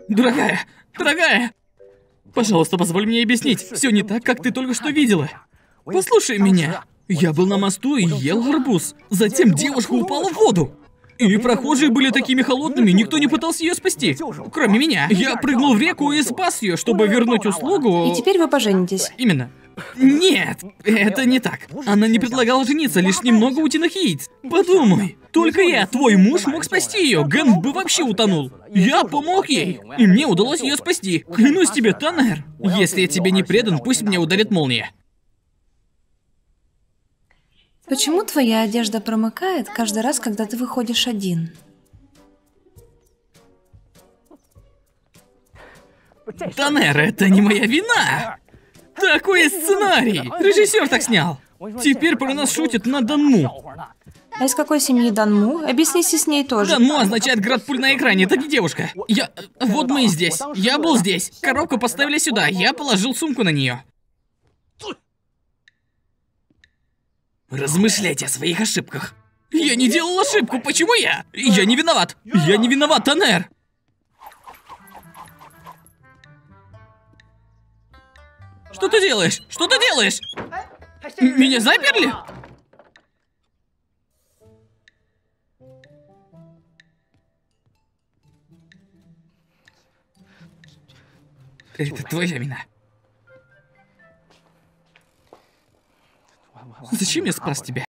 Дорогая, дорогая! Пожалуйста, позволь мне объяснить. Все не так, как ты только что видела. Послушай меня. Я был на мосту и ел арбуз. Затем девушка упала в воду. И прохожие были такими холодными, никто не пытался ее спасти. Кроме меня. Я прыгнул в реку и спас ее, чтобы вернуть услугу. И теперь вы поженитесь. Именно. Нет, это не так. Она не предлагала жениться, лишь немного утиных яиц. Подумай, только я, твой муж, мог спасти ее. Ген бы вообще утонул. Я помог ей, и мне удалось ее спасти. Клянусь тебе, Таннер. Если я тебе не предан, пусть меня ударит молния. Почему твоя одежда промокает каждый раз, когда ты выходишь один? Таннер, это не моя вина. Такой сценарий. Режиссер так снял. Теперь про нас шутят на Данму. А из какой семьи Данму? Объясните с ней тоже. Данму означает град пуль на экране, это не девушка. Вот мы и здесь. Я был здесь. Коробку поставили сюда, я положил сумку на нее. Размышляйте о своих ошибках. Я не делал ошибку, почему я? Я не виноват. Я не виноват, Таннер. Что ты делаешь? Что ты делаешь? Меня заперли? Это твоя вина. Зачем я спас тебя?